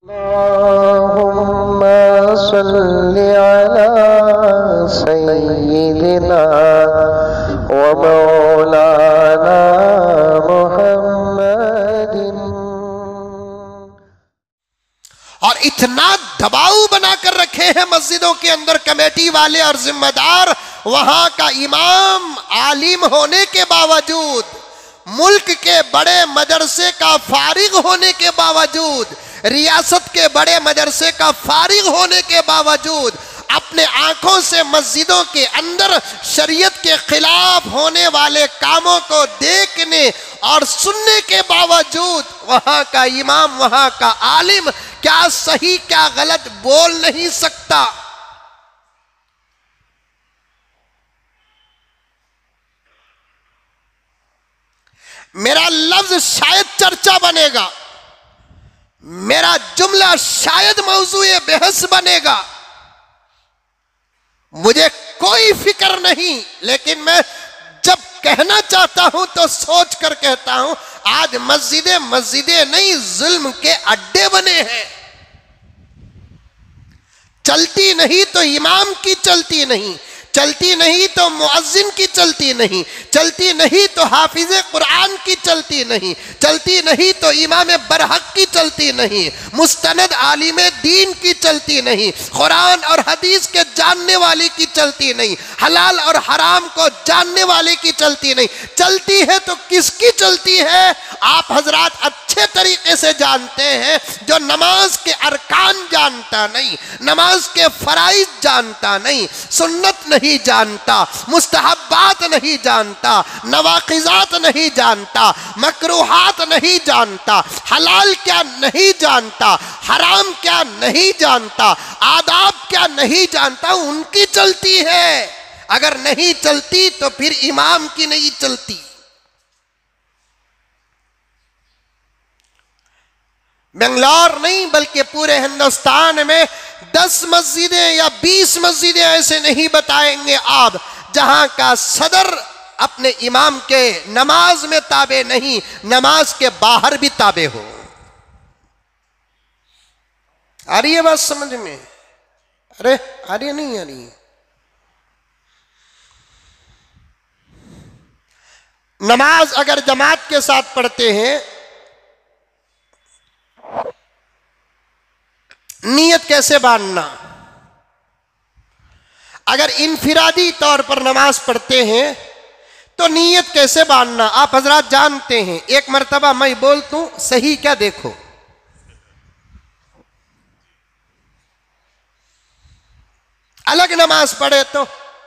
अल्लाहुम्मा सल्लि अला सय्यिदिना व मौलाना मुहम्मदिन। और इतना दबाव बनाकर रखे हैं मस्जिदों के अंदर कमेटी वाले और जिम्मेदार, वहां का इमाम आलिम होने के बावजूद, मुल्क के बड़े मदरसे का फारिग होने के बावजूद, रियासत के बड़े मदरसे का फारिग होने के बावजूद, अपने आंखों से मस्जिदों के अंदर शरीयत के खिलाफ होने वाले कामों को देखने और सुनने के बावजूद वहां का इमाम, वहां का आलिम क्या सही क्या गलत बोल नहीं सकता। मेरा लफ्ज शायद चर्चा बनेगा, मेरा जुमला शायद मौजूए बहस बनेगा, मुझे कोई फिक्र नहीं, लेकिन मैं जब कहना चाहता हूं तो सोच कर कहता हूं। आज मस्जिदें मस्जिदें नहीं, जुल्म के अड्डे बने हैं। चलती नहीं तो इमाम की चलती नहीं, चलती नहीं तो मुअज्जिन की चलती नहीं, चलती नहीं तो हाफिज़े कुरान की चलती नहीं, चलती नहीं तो इमाम बरहक की चलती नहीं, मुस्तनद आलिम दीन की चलती नहीं, कुरान और हदीस के जानने वाले की चलती नहीं, हलाल और हराम को जानने वाले की चलती नहीं। चलती है तो किसकी चलती है? आप हजरात अच्छे तरीके से जानते हैं। जो नमाज के अरकान जानता नहीं, नमाज के फराइज जानता नहीं, सुन्नत नहीं जानता, मुस्तहब्बात नहीं जानता, नवाकिजात नहीं जानता, मकरूहात नहीं जानता, हलाल क्या नहीं जानता, हराम क्या नहीं जानता, आदाब क्या नहीं जानता, उनकी चलती है। अगर नहीं चलती तो फिर इमाम की नहीं चलती। बेंगलोर नहीं बल्कि पूरे हिंदुस्तान में 10 मस्जिदें या 20 मस्जिदें ऐसे नहीं बताएंगे आप जहां का सदर अपने इमाम के नमाज में ताबे नहीं, नमाज के बाहर भी ताबे हो। आ रही है बात समझ में? अरे आ रही है नहीं आ रही है? नमाज अगर जमात के साथ पढ़ते हैं, नीयत कैसे बांधना? अगर इनफिरादी तौर पर नमाज पढ़ते हैं तो नीयत कैसे बांधना आप हजरात जानते हैं। एक मर्तबा मैं बोलता हूं, सही क्या देखो। अलग नमाज पढ़े तो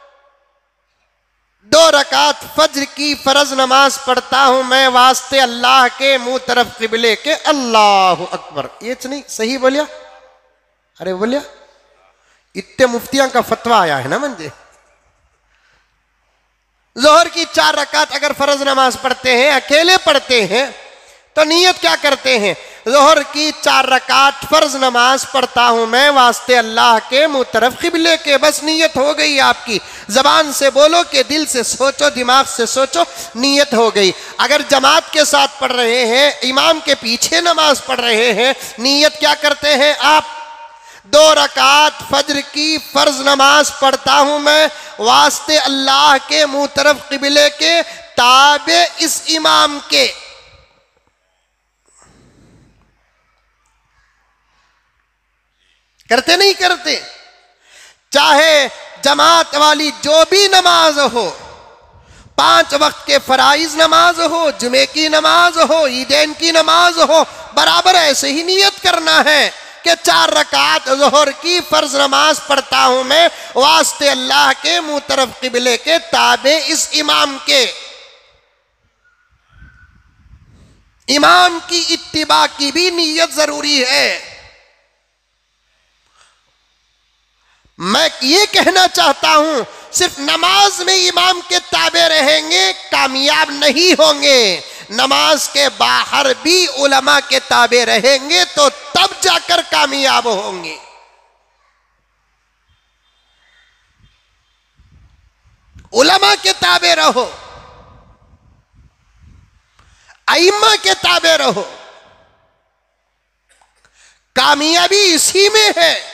2 रकात फज्र की फर्ज नमाज पढ़ता हूं मैं वास्ते अल्लाह के मुंह तरफ किबले के, अल्लाह अकबर। ये नहीं सही बोलिया? अरे बोलिया, इतने मुफ्तियां का फतवा आया है ना। मंजे जोहर की 4 रकात अगर फर्ज नमाज पढ़ते हैं, अकेले पढ़ते हैं, तो नीयत क्या करते हैं? जोहर की 4 रकात फर्ज नमाज पढ़ता हूं मैं वास्ते अल्लाह के मुंह तरफ किबले के। बस नीयत हो गई आपकी। जबान से बोलो कि दिल से सोचो, दिमाग से सोचो, नीयत हो गई। अगर जमात के साथ पढ़ रहे हैं, इमाम के पीछे नमाज पढ़ रहे हैं, नीयत क्या करते हैं आप? 2 रकात फज्र की फर्ज नमाज पढ़ता हूं मैं वास्ते अल्लाह के मुंह तरफ किबले के, ताबे इस इमाम के। करते नहीं करते? चाहे जमात वाली जो भी नमाज हो, 5 वक्त के फराइज नमाज हो, जुमे की नमाज हो, ईदैन की नमाज हो, बराबर ऐसे ही नियत करना है कि 4 रकात ज़ोहर की फर्ज नमाज पढ़ता हूं मैं वास्ते अल्लाह के मुंह तरफ किबले के, ताबे इस इमाम के। इमाम की इत्तिबा की भी नीयत जरूरी है। मैं ये कहना चाहता हूं, सिर्फ नमाज में इमाम के ताबे रहेंगे कामयाब नहीं होंगे, नमाज के बाहर भी उलमा के ताबे रहेंगे तो तब जाकर कामयाब होंगे। उलमा के ताबे रहो, अइम्मा के ताबे रहो। कामयाबी इसी में है।